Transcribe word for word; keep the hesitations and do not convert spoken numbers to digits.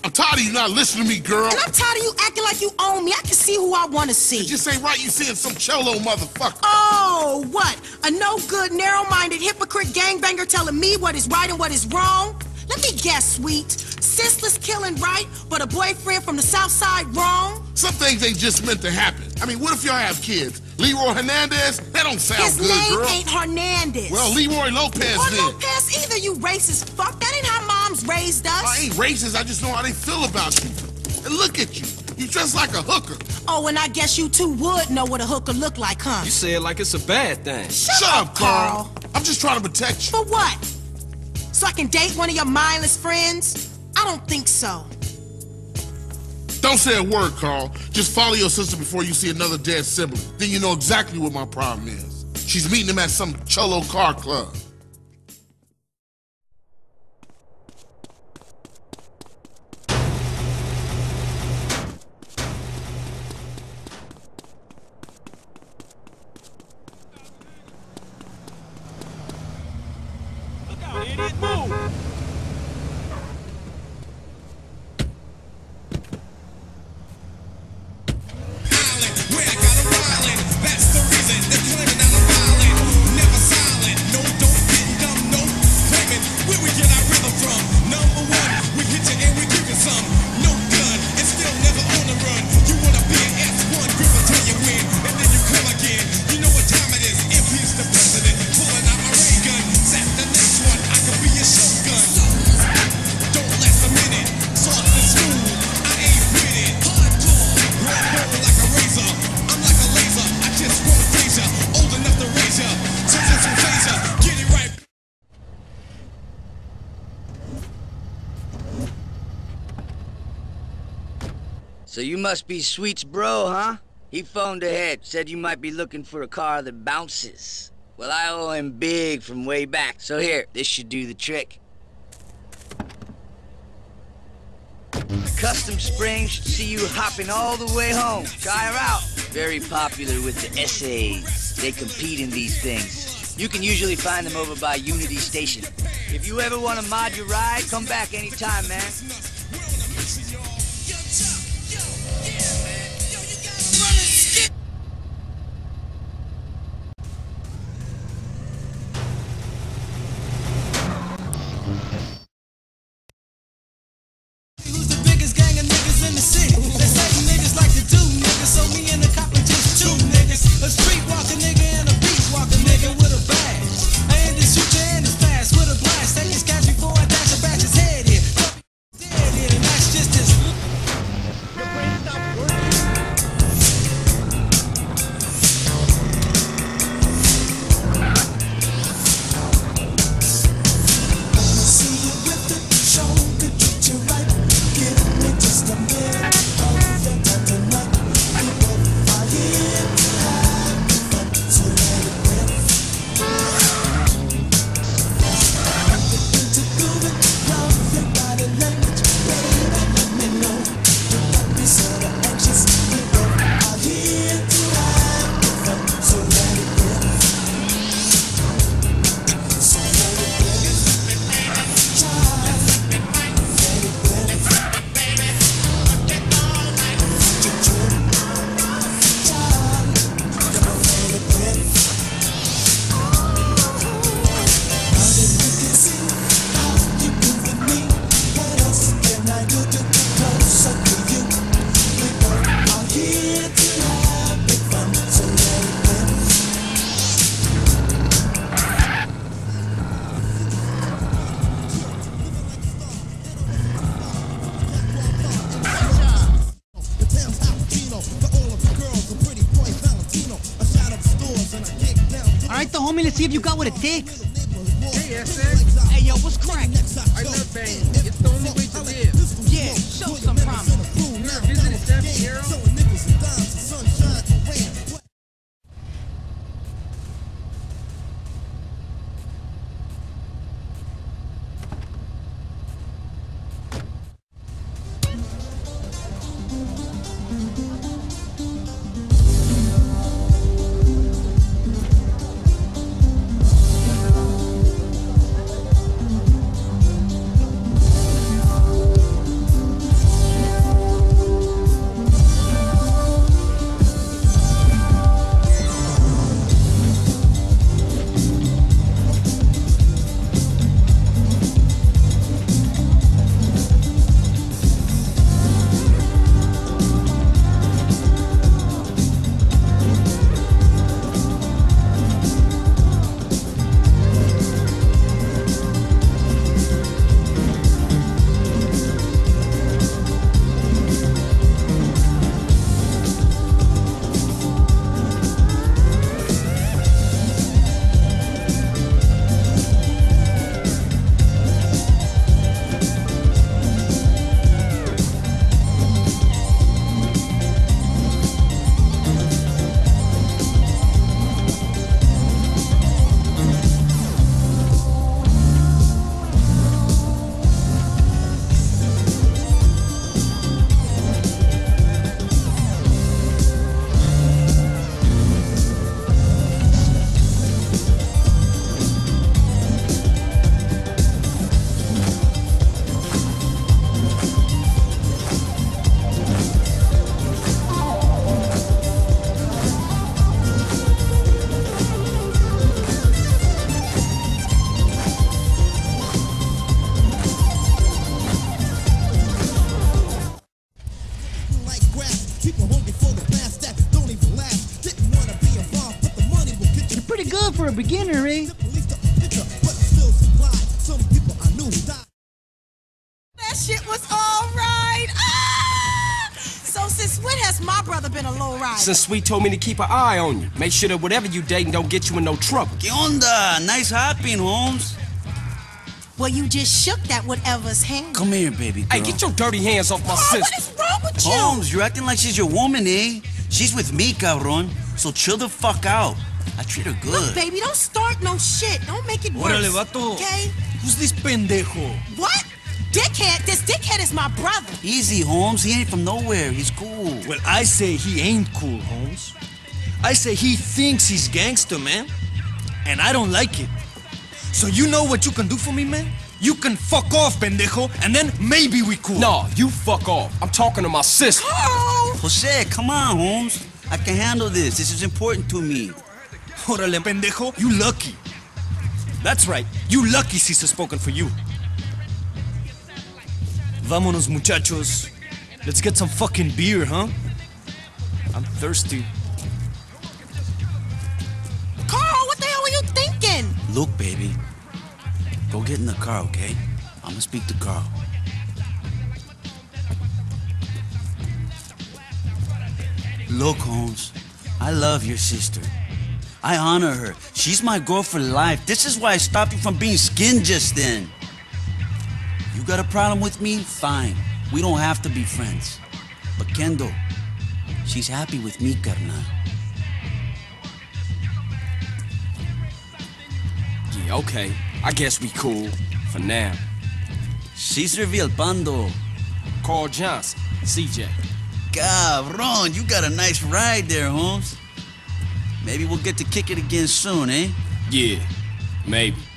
I'm tired of you not listening to me, girl. And I'm tired of you acting like you own me. I can see who I want to see. It just ain't right you seeing some cello motherfucker. Oh, what? A no-good, narrow-minded, hypocrite gangbanger telling me what is right and what is wrong? Let me guess, sweet. Senseless killing right, but a boyfriend from the South Side wrong? Some things ain't just meant to happen. I mean, what if y'all have kids? Leroy Hernandez? That don't sound His good, name girl. ain't Hernandez. Well, Leroy Lopez or then. Lopez either, you racist fuck. That ain't how moms raised us. I ain't racist, I just know how they feel about you. And look at you. You dress like a hooker. Oh, and I guess you two would know what a hooker look like, huh? You say it like it's a bad thing. Shut, Shut up, up, Carl. Carl. I'm just trying to protect you. For what? So I can date one of your mindless friends? I don't think so. Don't say a word, Carl. Just follow your sister before you see another dead sibling. Then you know exactly what my problem is. She's meeting him at some Cholo car club. Look out, idiot, move! So you must be Sweet's bro, huh? He phoned ahead, said you might be looking for a car that bounces. Well, I owe him big from way back, so here, this should do the trick. Custom Springs should see you hopping all the way home. Try her out. Very popular with the S As. They compete in these things. You can usually find them over by Unity Station. If you ever want to mod your ride, come back anytime, man. Homie, let's see if you got what it takes. Hey, S X. Hey, yo, what's cracking? I love banging. It's the only way to live. Yeah, show some promise. You ever visited San Fierro? for a beginner, eh? That shit was all right. Ah! So since when has my brother been a low rider? Since Sweet told me to keep an eye on you. Make sure that whatever you dating don't get you in no trouble. ¿Qué onda? Nice hopping, Holmes. Well, you just shook that whatever's hand. Come here, baby girl. Hey, get your dirty hands off my Oh, sister. what is wrong with you? Holmes, you're acting like she's your woman, eh? She's with me, cabron. So chill the fuck out. I treat her good. Look, baby, don't start no shit. Don't make it worse. Órale, vato. Okay? Who's this pendejo? What? Dickhead? This dickhead is my brother. Easy, Holmes. He ain't from nowhere. He's cool. Well, I say he ain't cool, Holmes. I say he thinks he's gangster, man. And I don't like it. So you know what you can do for me, man? You can fuck off, pendejo, and then maybe we cool. No, you fuck off. I'm talking to my sister. Oh! Jose, come on, Holmes. I can handle this. This is important to me. Órale, pendejo, you lucky. That's right, you lucky Cesar spoken for you. Vámonos, muchachos. Let's get some fucking beer, huh? I'm thirsty. Carl, what the hell were you thinking? Look, baby. Go get in the car, okay? I'm gonna speak to Carl. Look, Holmes. I love your sister. I honor her. She's my girl for life. This is why I stopped you from being skinned just then. You got a problem with me? Fine. We don't have to be friends. But Kendo, she's happy with me, carnal. Yeah, okay. I guess we cool. For now. Cesar Villalpando. Carl Johnson. C J. Cabron, you got a nice ride there, Holmes. Maybe we'll get to kick it again soon, eh? Yeah, maybe.